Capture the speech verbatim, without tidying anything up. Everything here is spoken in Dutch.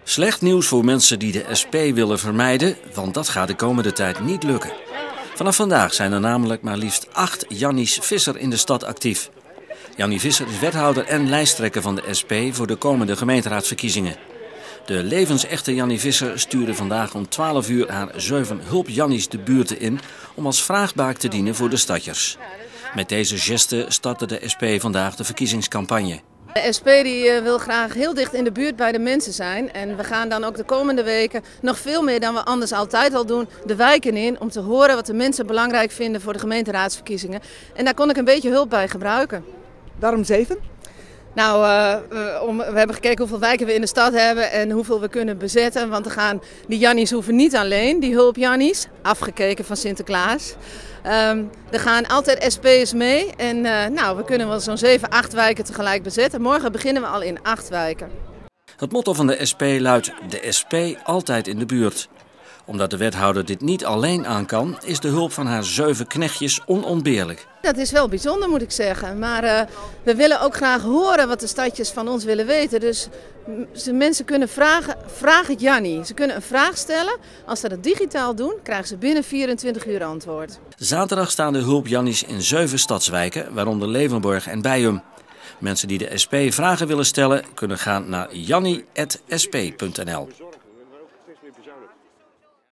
Slecht nieuws voor mensen die de S P willen vermijden, want dat gaat de komende tijd niet lukken. Vanaf vandaag zijn er namelijk maar liefst acht Jannies Visser in de stad actief. Jannie Visser is wethouder en lijsttrekker van de S P voor de komende gemeenteraadsverkiezingen. De levensechte Jannie Visser stuurde vandaag om twaalf uur haar zeven hulp-Jannies de buurten in om als vraagbaak te dienen voor de stadjers. Met deze geste startte de S P vandaag de verkiezingscampagne. De S P die wil graag heel dicht in de buurt bij de mensen zijn en we gaan dan ook de komende weken nog veel meer dan we anders altijd al doen de wijken in om te horen wat de mensen belangrijk vinden voor de gemeenteraadsverkiezingen. En daar kon ik een beetje hulp bij gebruiken. Waarom zeven? Nou, uh, om, we hebben gekeken hoeveel wijken we in de stad hebben en hoeveel we kunnen bezetten. Want er gaan, die Jannies hoeven niet alleen, die hulp-Jannies, afgekeken van Sinterklaas. Um, er gaan altijd S P'ers mee en uh, nou, we kunnen wel zo'n zeven, acht wijken tegelijk bezetten. Morgen beginnen we al in acht wijken. Het motto van de S P luidt: de S P altijd in de buurt. Omdat de wethouder dit niet alleen aan kan, is de hulp van haar zeven knechtjes onontbeerlijk. Dat is wel bijzonder, moet ik zeggen. Maar uh, we willen ook graag horen wat de stadjes van ons willen weten. Dus mensen kunnen vragen, vraag het Jannie. Ze kunnen een vraag stellen. Als ze dat digitaal doen, krijgen ze binnen vierentwintig uur antwoord. Zaterdag staan de hulp-Jannies in zeven stadswijken, waaronder Levenborg en Bijum. Mensen die de S P vragen willen stellen, kunnen gaan naar jannie punt s p punt n l.